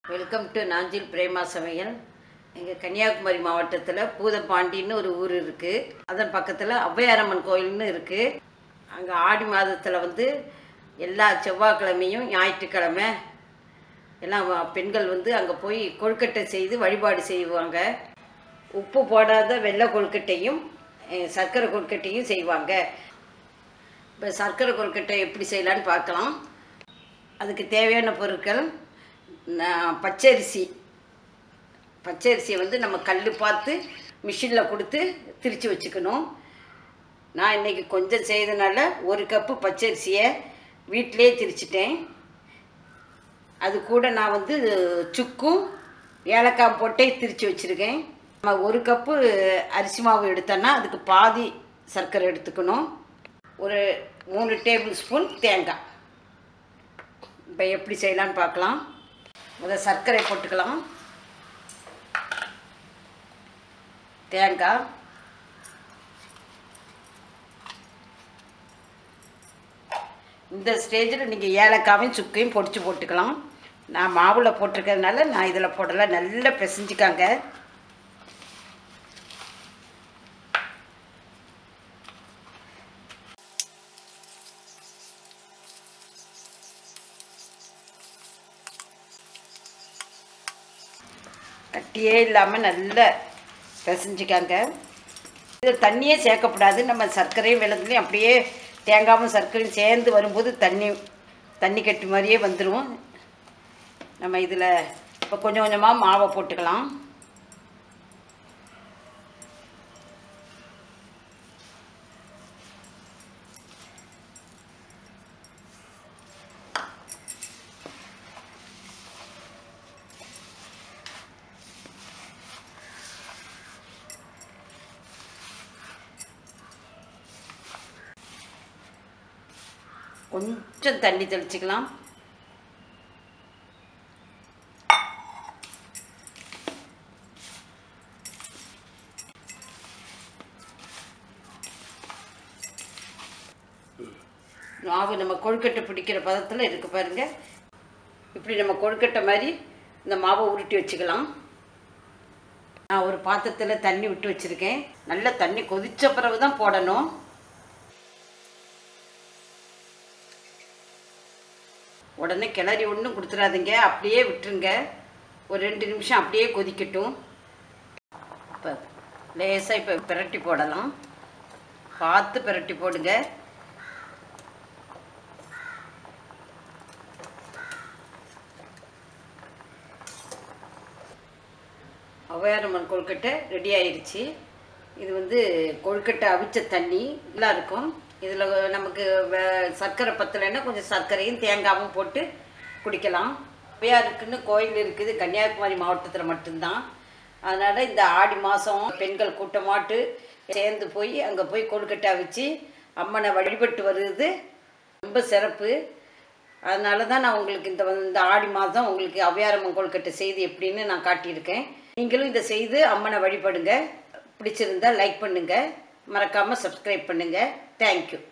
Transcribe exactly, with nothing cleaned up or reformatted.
Welcome to Nanjil Prema சமையல். எங்கள் கன்னியாகுமரி மாவட்டத்தில் பூதப்பாண்டின்னு ஒரு ஊர் இருக்குது. அதன் பக்கத்தில் ஔவையாரம்மன் கோயில்னு இருக்குது. அங்கே ஆடி மாதத்தில் வந்து எல்லா செவ்வாய்க்கிழமையும் ஞாயிற்றுக்கிழமை எல்லாம் பெண்கள் வந்து அங்கே போய் கொழுக்கட்டை செய்து வழிபாடு செய்வாங்க. உப்பு போடாத வெள்ளை கொழுக்கட்டையும் சர்க்கரை கொழுக்கட்டையும் செய்வாங்க. இப்போ சர்க்கரை கொழுக்கட்டை எப்படி செய்யலான்னு பார்க்கலாம். அதுக்கு தேவையான பொருட்கள் பச்சரிசி. பச்சரிசியை வந்து நம்ம கல் பார்த்து மிஷினில் கொடுத்து திரித்து வச்சுக்கணும். நான் இன்றைக்கி கொஞ்சம் செய்தனால ஒரு கப்பு பச்சரிசியை வீட்டிலே திரிச்சிட்டேன். அது கூட நான் வந்து சுக்கும் ஏலக்காய் போட்டே திரித்து வச்சுருக்கேன். நம்ம ஒரு கப்பு அரிசி மாவு எடுத்தோன்னா அதுக்கு பாதி சர்க்கரை எடுத்துக்கணும். ஒரு மூணு டேபிள் ஸ்பூன் தேங்காய். இப்போ எப்படி செய்யலான்னு பார்க்கலாம். முதல் சர்க்கரை போட்டுக்கலாம். தேங்காய், இந்த ஸ்டேஜில் நீங்கள் ஏலக்காயும் சுக்கையும் பொடிச்சு போட்டுக்கலாம். நான் மாவில் போட்டிருக்கிறதுனால நான் இதில் போடலை. நல்லா பிசைஞ்சிக்காங்க. கட்டியே இல்லாமல் நல்லா பிசைஞ்சிக்காங்க. இது தண்ணியே சேர்க்கக்கூடாது. நம்ம சர்க்கரையும் வெள்ளத்துலையும் அப்படியே தேங்காயும் சர்க்கரையும் சேர்ந்து வரும்போது தண்ணி தண்ணி கட்டி மாதிரியே வந்துடும். நம்ம இதில் இப்போ கொஞ்சம் கொஞ்சமாக மாவை போட்டுக்கலாம். கொஞ்சம் தண்ணி தெளிச்சிக்கலாம். மாவு நம்ம கொழுக்கட்டை பிடிக்கிற பதத்தில் இருக்கு பாருங்க. இப்படி நம்ம கொழுக்கட்டை மாதிரி இந்த மாவை உருட்டி வச்சுக்கலாம். நான் ஒரு பாத்திரத்தில் தண்ணி விட்டு வச்சுருக்கேன். நல்லா தண்ணி கொதித்த பிறகு தான் போடணும். உடனே கிளறி ஒன்றும் கொடுத்துடாதீங்க, அப்படியே விட்டுருங்க. ஒரு ரெண்டு நிமிஷம் அப்படியே கொதிக்கட்டும். இப்போ லேசாக இப்போ பிரட்டி போடலாம். பார்த்து பிரட்டி போடுங்க. ஔவையாரம்மன் கொழுக்கட்டை ரெடி ஆயிடுச்சு. இது வந்து கொழுக்கட்டை அவிச்ச தண்ணி எல்லாம் இருக்கும். இதில் நமக்கு சர்க்கரை பத்தலைன்னா கொஞ்சம் சர்க்கரையும் தேங்காயும் போட்டு குடிக்கலாம். ஔவையாருக்குன்னு கோயில் இருக்குது கன்னியாகுமரி மாவட்டத்தில் மட்டும்தான். அதனால் இந்த ஆடி மாதம் பெண்கள் கூட்டமாட்டு சேர்ந்து போய் அங்கே போய் கொழுக்கட்டை அவிச்சு அம்மனை வழிபட்டு வருது ரொம்ப சிறப்பு. அதனால தான் நான் உங்களுக்கு இந்த இந்த ஆடி மாதம் உங்களுக்கு ஔவையாரம்மன் கொழுக்கட்டை செய்து எப்படின்னு நான் காட்டியிருக்கேன். நீங்களும் இதை செய்து அம்மனை வழிபடுங்க. பிடிச்சிருந்தால் லைக் பண்ணுங்கள், மறக்காமல் சப்ஸ்கிரைப் பண்ணுங்கள். தேங்க்யூ.